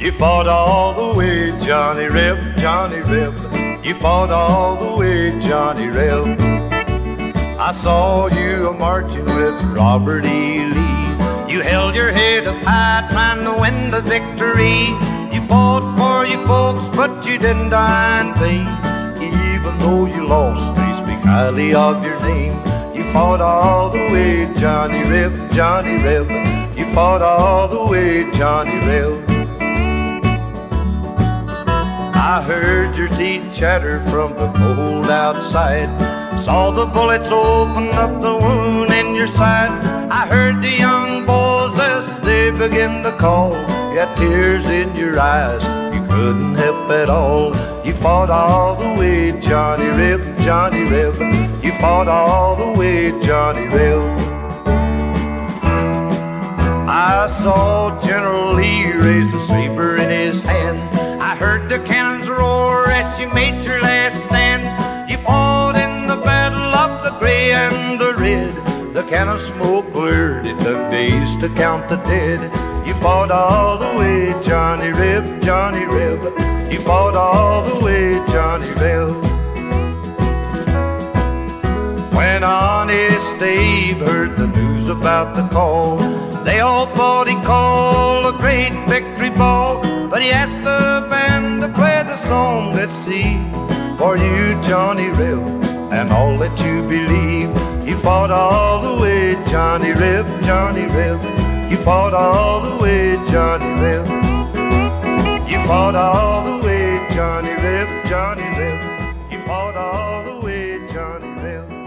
You fought all the way, Johnny Reb, Johnny Reb. You fought all the way, Johnny Reb. I saw you a-marching with Robert E. Lee. You held your head up high trying to win the victory. You fought for your folks, but you didn't die in vain. Even though you lost, they speak highly of your name. You fought all the way, Johnny Reb, Johnny Reb. You fought all the way, Johnny Reb. I heard your teeth chatter from the cold outside. Saw the bullets open up the wound in your side. I heard the young boys as they began to call. You had tears in your eyes, you couldn't help at all. You fought all the way, Johnny Reb, Johnny Reb. You fought all the way, Johnny Reb. I saw General Lee raise a saber in his hand. I heard the cannons roar as you made your last stand. You fought in the battle of the gray and the red. The cannon smoke blurred, it took days to count the dead. You fought all the way, Johnny Reb, Johnny Reb. You fought all the way, Johnny Reb. When Honest Dave heard the news about the call, they all thought he called a great victory ball. But he asked the band to play the song at sea for you, Johnny Reb, and all that you believe. You fought all the way, Johnny Reb, Johnny Reb. You fought all the way, Johnny Reb. You fought all the way, Johnny Reb, Johnny Reb. You fought all the way, Johnny Reb.